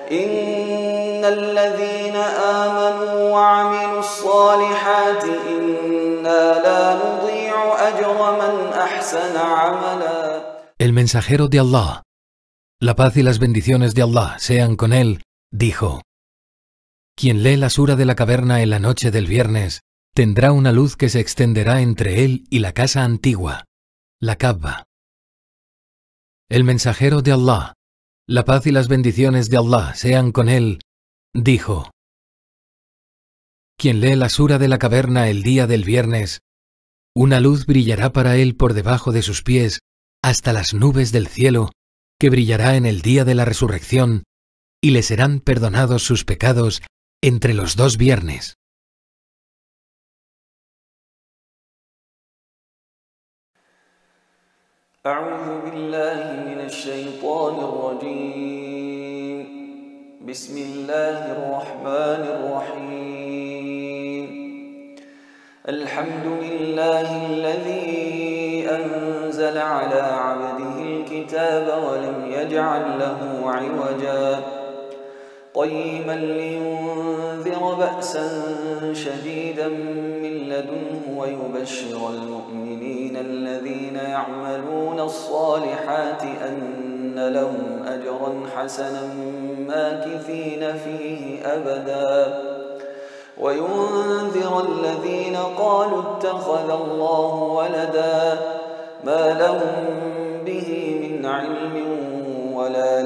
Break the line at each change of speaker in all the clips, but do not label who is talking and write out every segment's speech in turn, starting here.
إن الذين آمنوا وعملوا الصالحات إنا لا نضيع أجر من أحسن عملا.
El mensajero de Allah, la paz y las bendiciones de Allah sean con él, dijo: quien lee la sura de la caverna en la noche del viernes, tendrá una luz que se extenderá entre él y la casa antigua, la Kaaba. El mensajero de Allah, la paz y las bendiciones de Allah sean con él, dijo: quien lee la sura de la caverna el día del viernes, una luz brillará para él por debajo de sus pies hasta las nubes del cielo, que brillará en el día de la resurrección, y le serán perdonados sus pecados entre los 2 viernes.
أعوذ بالله من الشيطان الرجيم. بسم الله الرحمن الرحيم. الحمد لله الذي أنزل على عبده الكتاب ولم يجعل له عوجا قيما لينذر بأسا شديدا من لدنه ويبشر المؤمنين الذين يعملون الصالحات أن لهم أجرا حسنا ماكثين فيه أبدا وينذر الذين قالوا اتخذ الله ولدا ما لهم به من علم ولا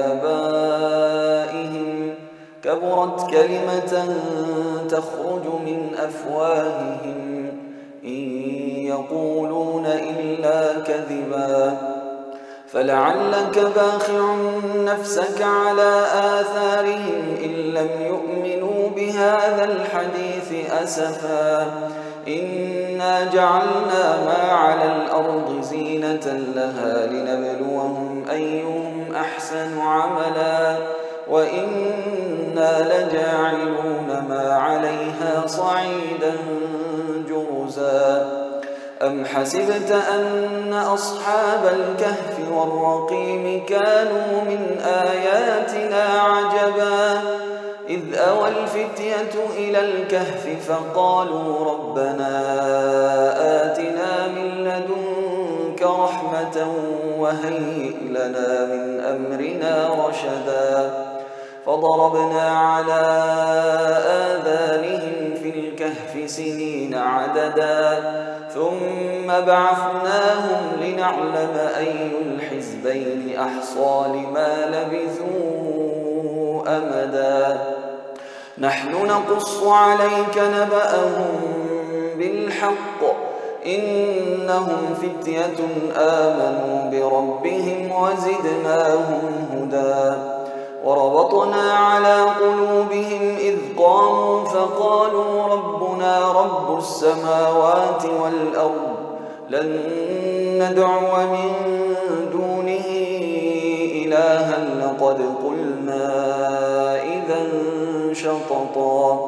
لآبائهم كبرت كلمة تخرج من أفواههم إن يقولون إلا كذبا فلعلك باخع نفسك على آثارهم إن لم يؤمنوا بهذا الحديث أسفا إنا جعلنا ما على الأرض زينة لها لنبلوهم أيهم أحسن عملا وإنا لجاعلون ما عليها صعيدا جرزا أم حسبت أن أصحاب الكهف والرقيم كانوا من آياتنا عجبا إذ أوى الفتية إلى الكهف فقالوا ربنا آتنا من لدنك رحمة وهيئ لنا من أمرنا رشدا فضربنا على آذانهم في الكهف سنين عددا ثم بعثناهم لنعلم أي الحزبين أحصى لما لبثوا أمدا نحن نقص عليك نبأهم بالحق إنهم فتية آمنوا بربهم وزدناهم هدى وربطنا على قلوبهم إذ قاموا فقالوا ربنا رب السماوات والأرض لن ندعو من دونه إلها لقد قلنا إذا شططا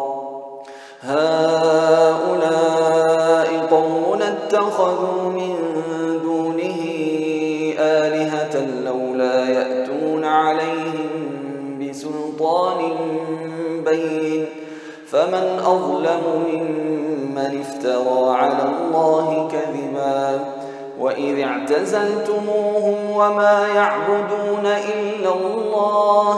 هؤلاء قومنا اتخذوا من دونه آلهة لولا يأتون عليهم بسلطان بين فمن أظلم ممن افترى على الله كذبا وإذ اعتزلتموهم وما يعبدون إلا الله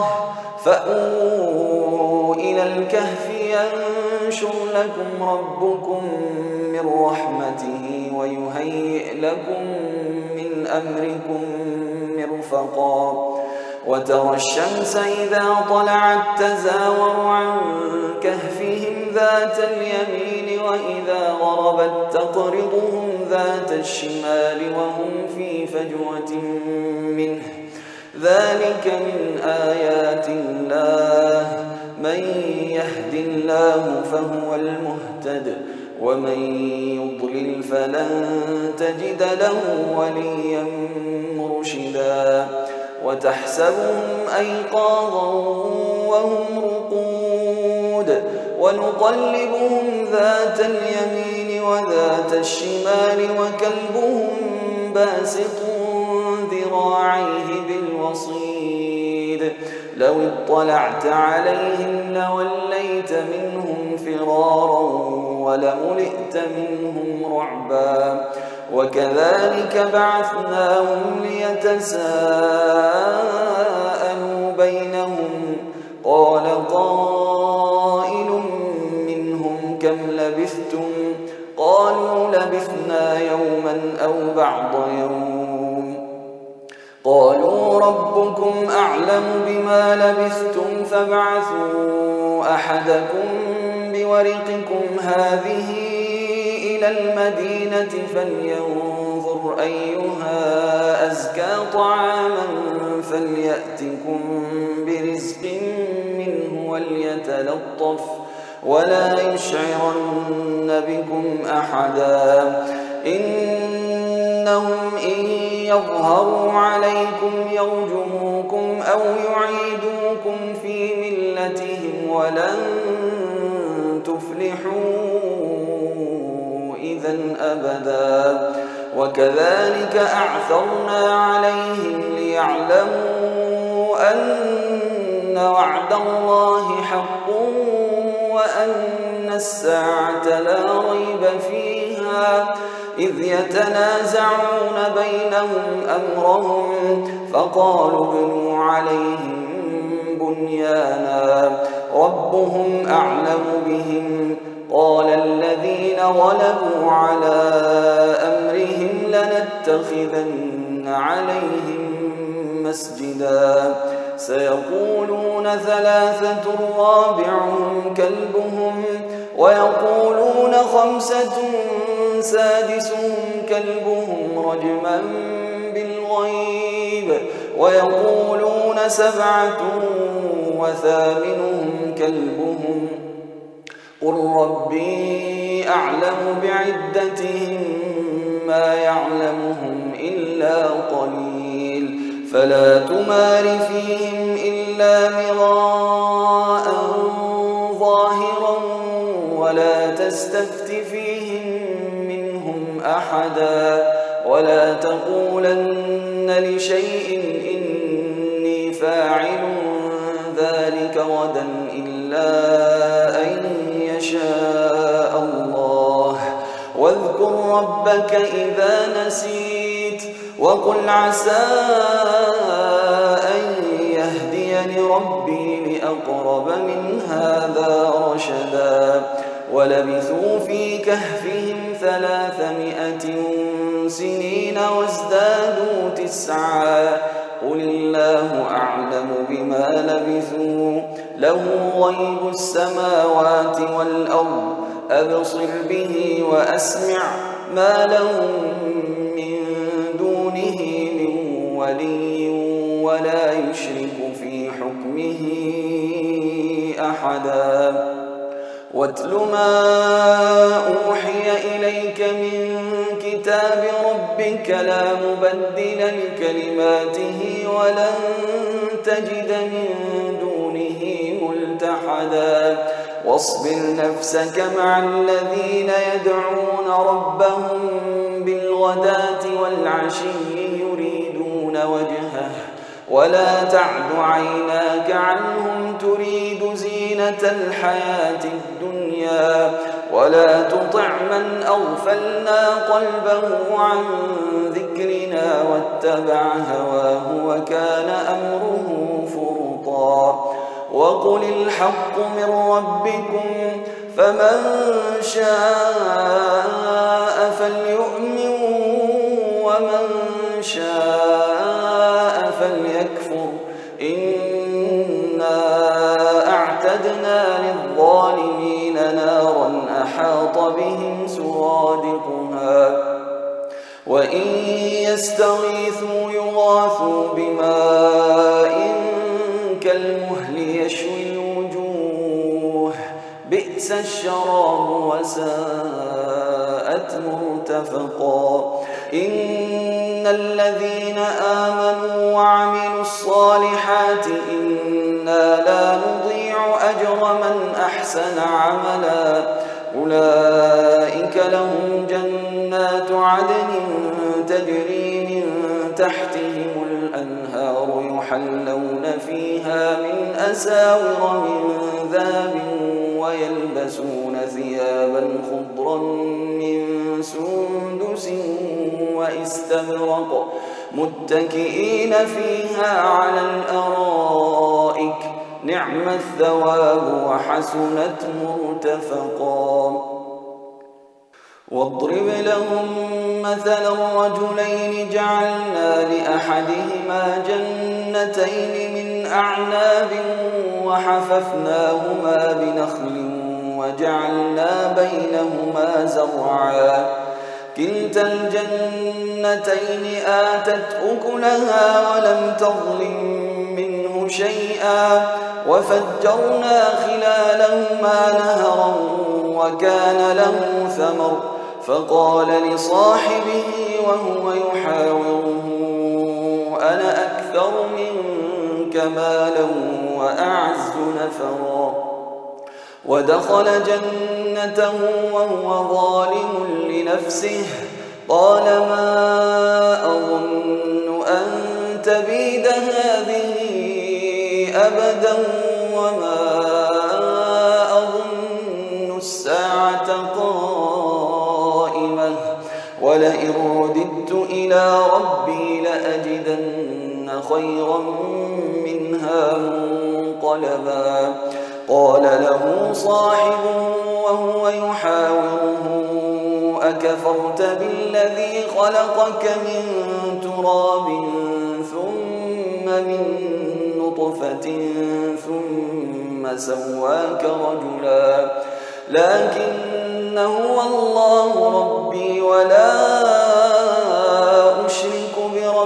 فأووا إلى الكهف ينشر لكم ربكم من رحمته ويهيئ لكم من أمركم مرفقا وترى الشمس إذا طلعت تزاور عن كهفهم ذات اليمين وإذا غربت تقرضهم ذات الشمال وهم في فجوة منه ذلك من آيات الله من يهد الله فهو المهتد ومن يضلل فلن تجد له وليا مرشدا وتحسبهم أيقاظا وهم رقود ونقلبهم ذات اليمين وذات الشمال وكلبهم باسط ذراعيه بالوصيد لو اطلعت عليهم لوليت منهم فرارا ولملئت منهم رعبا وكذلك بعثناهم ليتساءلوا بينهم قال قائل منهم كم لبثتم قالوا لبثنا يوما أو بعض يوم قالوا ربكم أعلم بما لبثتم فابعثوا أحدكم بورقكم هذه إلى المدينة فلينظر أيها أزكى طعاما فليأتكم برزق منه وليتلطف ولا يشعرن بكم أحدا إنهم إن يظهروا عليكم يرجموكم أو يعيدوكم في ملتهم ولن تفلحوا إذا أبدا وكذلك أعثرنا عليهم ليعلموا أن وعد الله حق وأن الساعة لا ريب فيها إذ يتنازعون بينهم أمرهم فقالوا ابنوا عليهم بنيانا ربهم أعلم بهم قال الذين غلبوا على أمرهم لنتخذن عليهم مسجدا سيقولون ثلاثة رابعهم كلبهم ويقولون خمسة سادسهم كلبهم رجما بالغيب ويقولون سبعة وثامنهم كلبهم قل ربي أعلم بعدتهم ما يعلمهم إلا قليل فلا تمار فيهم إلا مراء ظاهرا ولا تستفت فيهم منهم أحدا ولا تقولن لشيء إني فاعل ذلك غدا إلا أن يشاء الله واذكر ربك إذا نسيت وقل عسى أن يهديني ربي لأقرب من هذا رشدا ولبثوا في كهفهم 300 سنين وازدادوا 9 قل الله أعلم بما لبثوا له غيب السماوات والأرض أبصر به وأسمع ما لهم من دونه من ولي ولا يشرك في حكمه أحدا واتل ما أوحي إليك من كتاب ربك لا مبدل لكلماته ولن تجد من دونه ملتحدا واصبر نفسك مع الذين يدعون ربهم بالغداة والعشي يريدون وجهه ولا تعد عيناك عنهم تريد زينة الحياة الدنيا ولا تطع من أغفلنا قلبه عن ذكرنا واتبع هواه وكان أمره فرطا وقل الحق من ربكم فمن شاء فليؤمن ومن شاء فليكفر إنا أعتدنا للظالمين نارا أحاط بهم سرادقها وإن يستغيثوا يغاثوا بماء كالمهل يشوي الوجوه بئس الشراب وساءت مرتفقا إن الذين آمنوا وعملوا الصالحات إنا لا نضيع أجر من أحسن عملا أولئك لهم جنات عدن تجري من تحتهم الأنهار يحلون فيها من أساور من ذهب ويلبسون ثيابا خضرا من سندس واستبرق متكئين فيها على الأرائك نعم الثواب وحسنت مرتفقا. واضرب لهم مثلا الرجلين جعلنا لأحدهما جنتين من أعناب وحففناهما بنخل وجعلنا بينهما زرعا كلتا الجنتين آتت أكلها ولم تظلم منه شيئا وفجرنا خلالهما نهرا وكان له ثمر فقال لصاحبه وهو يحاوره أنا أكثر منك مالا وأعز نفرا ودخل جنته وهو ظالم لنفسه قال ما أظن أن تبيد هذه أبدا وما أظن الساعة قائمة ولئن رددت إلى ربي لأجدن خيرا منها منقلبا. قال له صاحبه وهو يحاوره أكفرت بالذي خلقك من تراب ثم من نطفة ثم سواك رجلا لكن هو الله ربي ولا أشرك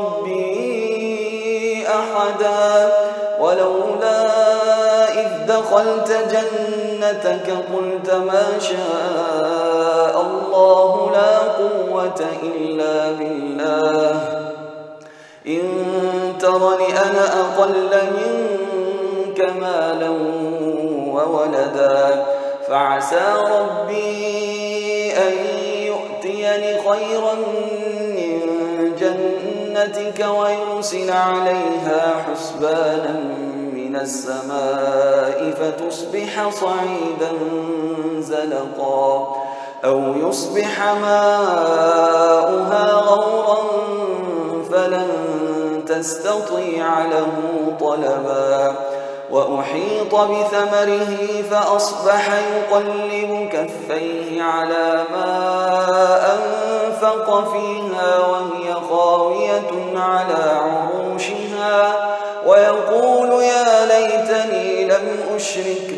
بربي أحدا ولولا إذ دخلت جنتك قلت ما شاء الله لا قوة إلا بالله إن ترني أنا أقل منك مالا وولدا فعسى ربي أن يؤتيني خيرا من جنتك ويرسل عليها حسبانا من السماء فتصبح صعيدا زلقا أو يصبح ماؤها غورا فلن تستطيع له طلبا. وأحيط بثمره فأصبح يقلب كفيه على ما أنفق فيها وهي خاوية على عروشها ويقول يا ليتني لم أشرك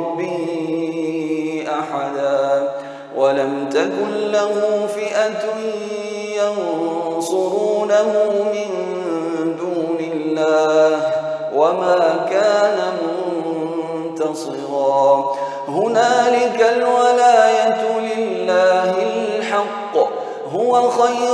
بربي أحدا ولم تكن له فئة ينصرونه من دون الله وما كان منتصرا. هنالك الولاية لله الحق هو خير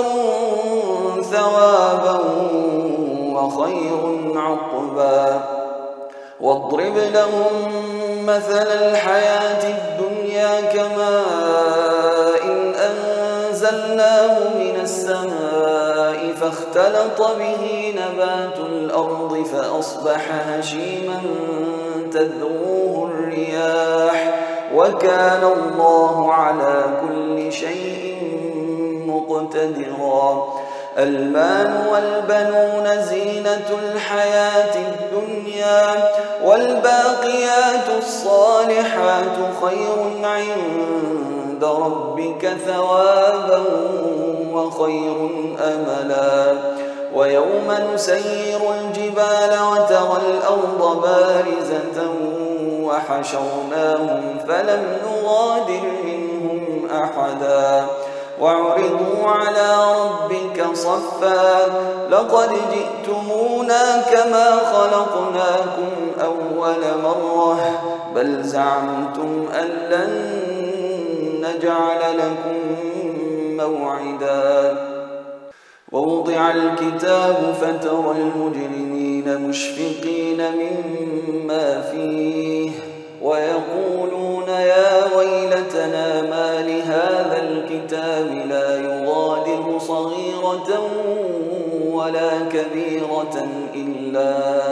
ثوابا وخير عقبا. واضرب لهم مثل الحياة الدنيا كماء أنزلناه من السماء فاختلط به نبات الأرض فأصبح هشيما تذروه الرياح وكان الله على كل شيء مقتدرا. المال والبنون زينة الحياة الدنيا والباقيات الصالحات خير عند ربك ثوابا وخير أملا. ويوم نسير الجبال وترى الأرض بارزة وحشرناهم فلم نغادر منهم أحدا وعرضوا على ربك صفا لقد جئتمونا كما خلقناكم أول مرة بل زعمتم أن لن نجعل لكم موعدا. ووضع الكتاب فترى المجرمين مشفقين مما فيه ويقولون يا ويلتنا ما لهذا الكتاب لا يغادر صغيرة ولا كبيرة إلا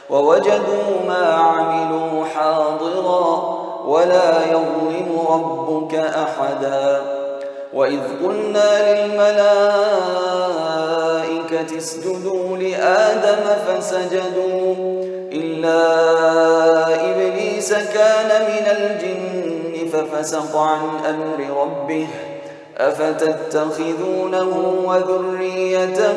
ووجدوا ما عملوا حاضرا ولا يظلم ربك أحدا. وإذ قلنا للملائكة اسجدوا لآدم فسجدوا إلا إبليس كان من الجن ففسق عن أمر ربه أفتتخذونه وذريته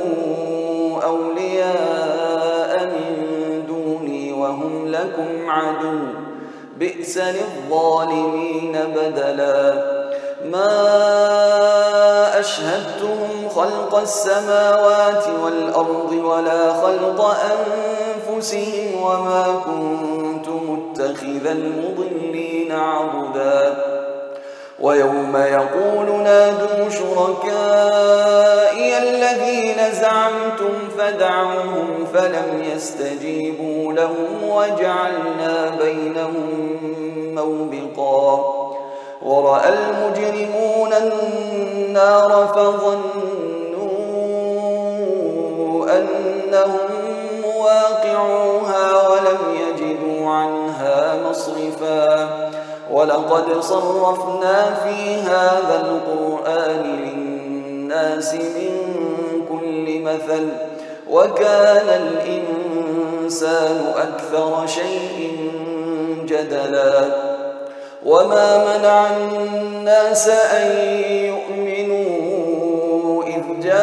أولياء من دوني وهم لكم عدو بئس للظالمين بدلا. ما أشهدتهم خلق السماوات والأرض ولا خلق أنفسهم وما كنت متخذ المضلين عضدا. ويوم يقول نادوا شركائي الذين زعمتم فدعوهم فلم يستجيبوا لهم وجعلنا بينهم موبقا. ورأى المجرمون النار فظنوا أنهم مواقعوها ولم يجدوا عنها مصرفا. ولقد صرفنا في هذا القرآن للناس من كل مثل وكان الإنسان أكثر شيء جدلا. وما منع الناس أن يؤمنوا إذ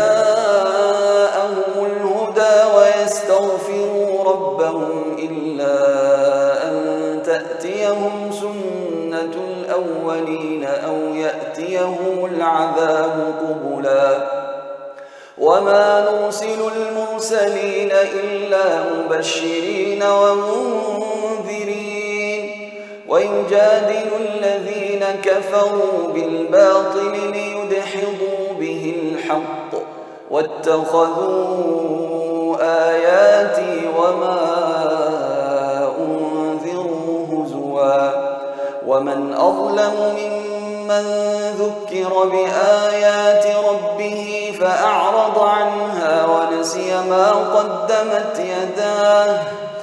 جاءهم الهدى ويستغفروا ربهم إلا أن تأتيهم سنة الأولين أو يأتيهم العذاب قبلا. وما نرسل المرسلين إلا مبشرين ومنذرين ويجادل الذين كفروا بالباطل ليدحضوا به الحق واتخذوا آياتي وما أنذروا هزوا. ومن أظلم ممن ذكر بآيات ربه فأعرض عنها ونسي ما قدمت يداه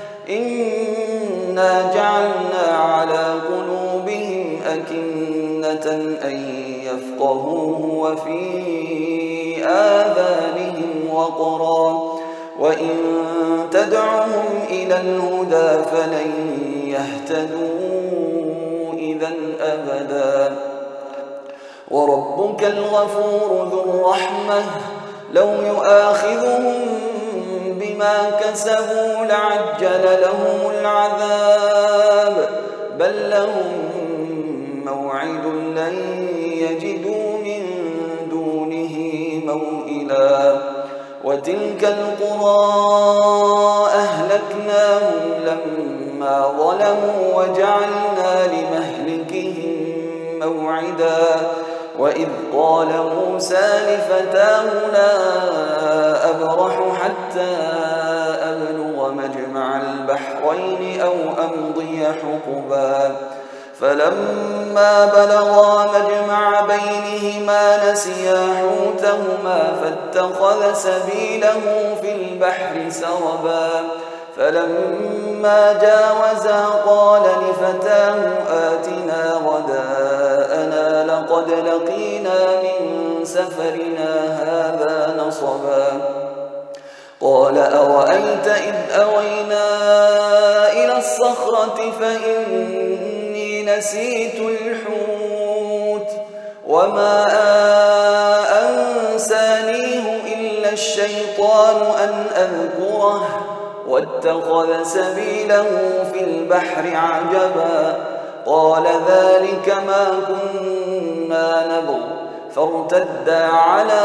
إنا جعلنا على قلوبهم أكنة أن يفقهوه وفي آذانهم وقرا وإن تدعهم إلى الهدى فلن يهتدوا إذا أبدا. وربك الغفور ذو الرحمة لو يؤاخذهم بما كسبوا لعجل لهم العذاب بل لهم موعد لن يجدوا من دونه موئلا. وتلك القرى أهلكناهم لما ظلموا وجعلنا لمهلكهم موعدا. وإذ قال موسى لفتاه لا أبرح حتى أبلغ مجمع البحرين أو أمضي حقبا. فلما بلغا مجمع بينهما نسيا حوتهما فاتخذ سبيله في البحر سربا. فلما جاوزا قال لفتاه آتنا غداءنا لقد لقينا من سفرنا هذا نصبا. قال أرأيت إذ أوينا إلى الصخرة فإني نسيت الحوت وما أنسانيه إلا الشيطان أن أذكره واتخذ سبيله في البحر عجبا. قال ذلك ما كنا نبغ فارتدا على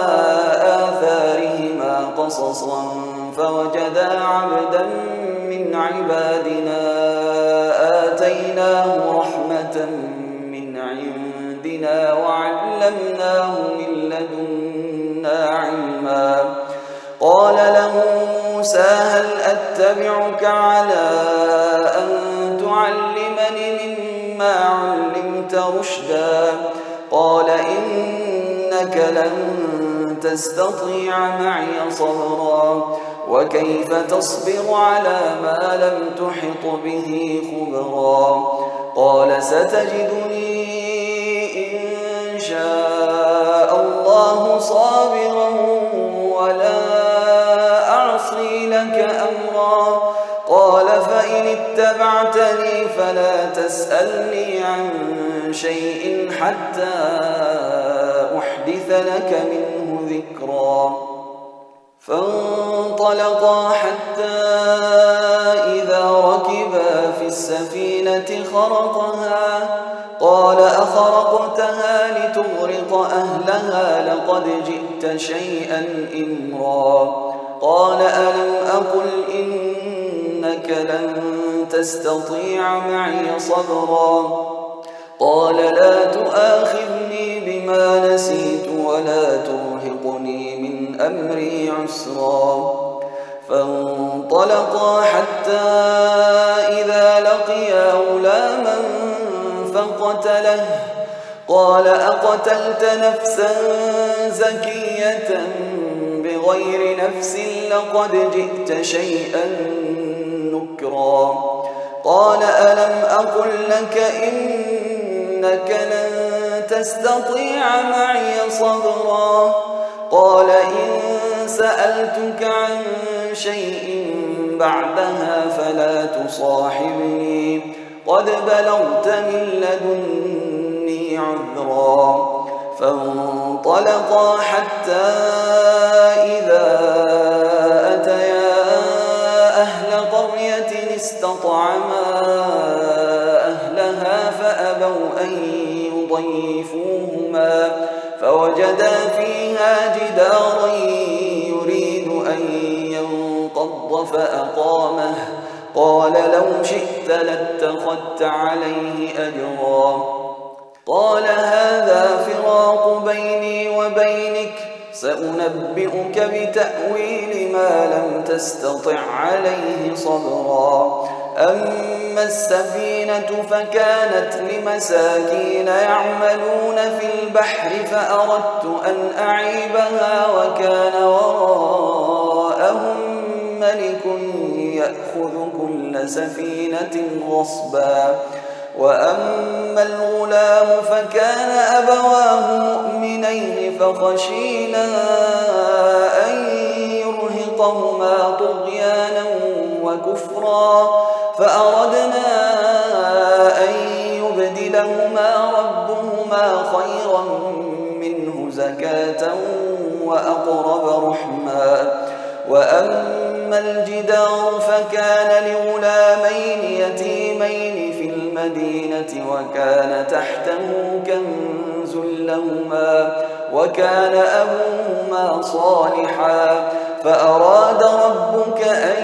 آثارهما قصصا فوجدا عبدا من عبادنا آتيناه رحمة من عندنا وعلمناه من لدنا علما. قال له موسى هل أتبعك على أن تعلمني مما علمت رشدا. قال إنك لن تستطيع معي صبرا وكيف تصبر على ما لم تحط به خبرا قال ستجدني إن شاء الله صابرا ولا أعصي لك أمرا قال فإن اتبعتني فلا تسألني عن شيء حتى أحدث لك منه ذكرا فانطلقا حتى إذا ركبا في السفينة خرقها قال أخرقتها لتغرق أهلها لقد جئت شيئا إمرا قال ألم أقل إنك لن تستطيع معي صبرا قال لا تؤاخذني بما نسيت ولا ترهقني من أمري عسرا فانطلقا حتى إذا لقيا غلاما فقتله قال أقتلت نفسا زكية بغير نفس لقد جئت شيئا نكرا قال ألم أقل لك إنك لن تستطيع معي صبرا قال إن سألتك عن شيء بعدها فلا تصاحبني قد بلغت من لدني عذرا فانطلقا حتى إذا أتيا أهل قرية استطعما أهلها فأبوا أن يضيفوهما فوجدا فيها جدارا يريد أن ينقض فأقامه قال لو شئت لاتخذت عليه أجرا قال هذا فراق بيني وبينك سأنبئك بتأويل ما لم تستطع عليه صبرا أما السفينة فكانت لمساكين يعملون في البحر فأردت أن أعيبها وكان وراءهم ملك يأخذ كل سفينة غصبا وأما الغلام فكان أبواه مؤمنين فخشينا أن يرهقهما طغيانا وكفرا فأردنا أن يبدلهما ربهما خيرا منه زكاة وأقرب رحما وأما الجدار فكان لغلامين يتيمين في المدينة وكان تحته كنز لهما وكان أبوهما صالحا فأراد ربك أن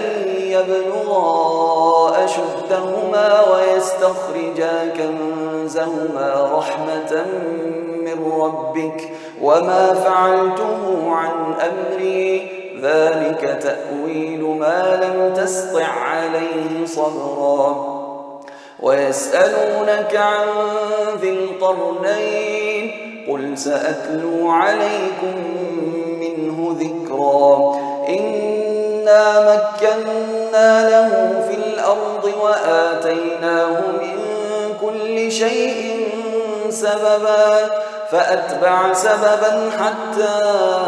يبلغا أشدهما ويستخرجا كنزهما رحمة من ربك وما فعلته عن أمري ذلك تأويل ما لم تسطع عليه صبرا ويسألونك عن ذي القرنين قل سأتلو عليكم منه ذكرا إنا مكنا له في الأرض وآتيناه من كل شيء سببا فأتبع سببا حتى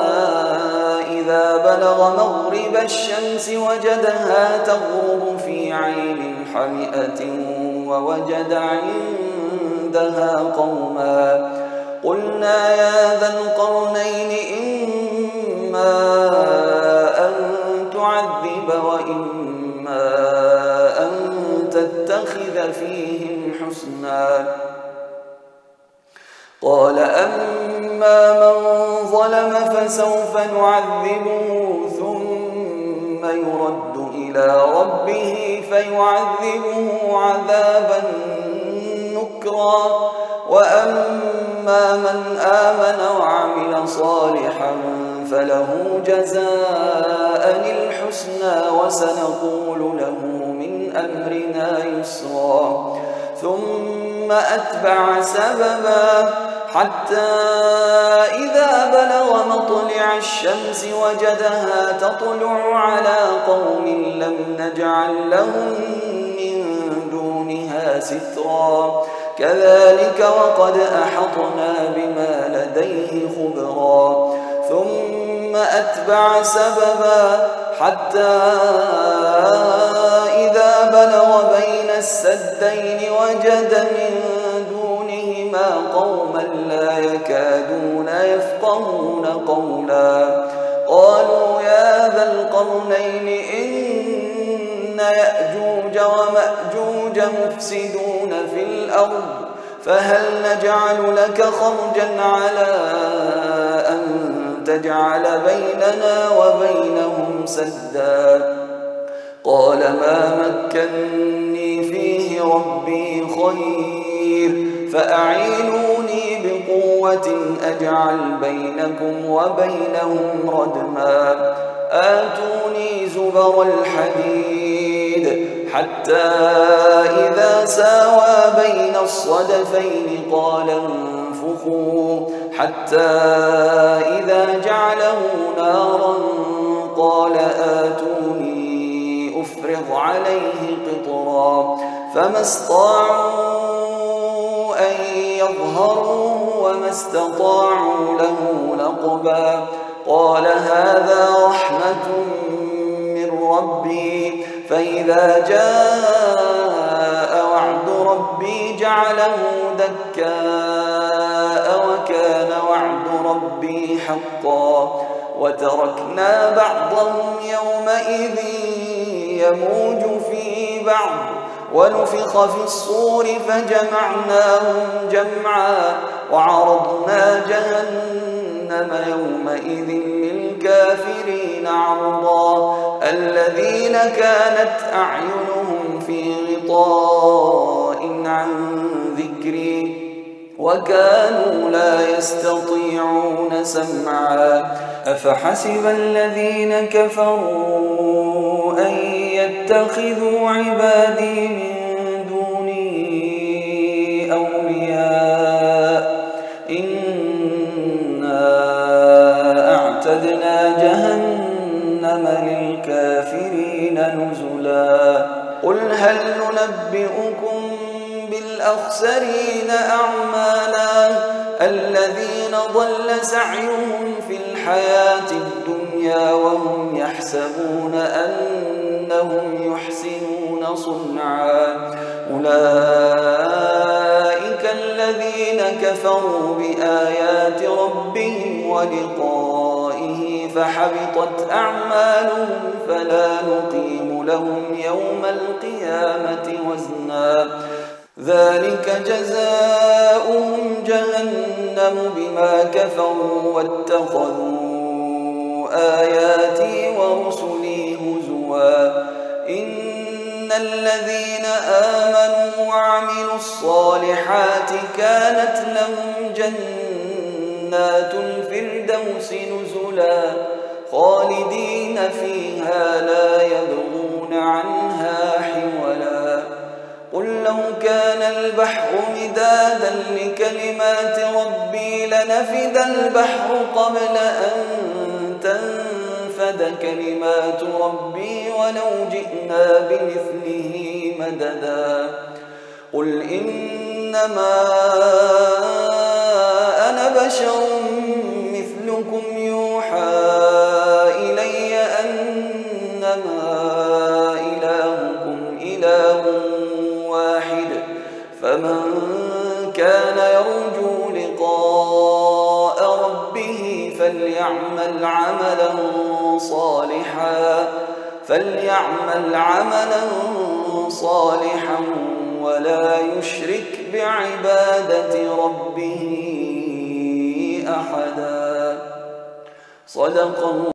إذا بلغ مغرب الشمس وجدها تغرب في عين حمئة ووجد عندها قوما قلنا يا ذا القرنين إما أن تعذب وإما أن تتخذ فيهم حسنا قال أما من ظلم فسوف نعذبه ثم يرد إلى ربه فيعذبه عذابا نكرا وأما من آمن وعمل صالحا فله جزاء الحسنى وسنقول له من أمرنا يسرا ثم أتبع سببا حتى إذا بلغ مطلع الشمس وجدها تطلع على قوم لم نجعل لهم من دونها سترا كذلك وقد أحطنا بما لديه خبرا ثم أتبع سببا حتى إذا بلغ بين السدين وجد من دونهما قوما لا يكادون يفقهون قولا قالوا يا ذا القرنين إن يأجوج ومأجوج مفسدون في الأرض فهل نجعل لك خرجا على أن تجعل بيننا وبينهم سدا قال ما مكني فيه ربي خير فأعينوني بقوة أجعل بينكم وبينهم ردما آتوني زبر الحديد حتى إذا ساوى بين الصدفين قال انفخوا حتى إذا جعله نارا قال آتوني أفرغ عليه قطرا فما استطاعوا أن يظهروه وما استطاعوا له نقبا قال هذا رحمة من ربي فإذا جاء وعد ربي جعله دكاء وكان وعد ربي حقا وتركنا بعضهم يومئذ يموج في بعض ونفخ في الصور فجمعناهم جمعا وعرضنا جهنم يومئذ للكافرين عرضا الذين كانت أعينهم في غطاء عن ذكري وكانوا لا يستطيعون سمعا أفحسب الذين كفروا أن يتخذوا عبادي من دوني أولياء إنا أعتدنا جهنم للكافرين نزلا قل هل ننبئكم بالأخسرين أعمالا الذين ضل سعيهم في الحياة الدنيا وهم يحسبون أنهم يحسنون صنعا أولئك الذين كفروا بآيات ربهم ولقائه فحبطت أعمالهم فلا نقيم لهم يوم القيامة وزنا ذلك جزاؤهم جهنم بما كفروا واتخذوا آياتي ورسلي هزوا إن الذين آمنوا وعملوا الصالحات كانت لهم جنات الفردوس نزلا خالدين فيها لا يبغون عنها حولا قل لو كان البحر مدادا لكلمات ربي لنفد البحر قبل أن تنفد كلمات ربي ولو جئنا بمثله مددا قل إنما أنا بشر مثلكم يوحى إلي أنما إلهكم إله واحد فمن كان يرجو لقاء ربه فليعمل عملا صالحا ولا يشرك بعبادة ربه أحدا. صدق الله.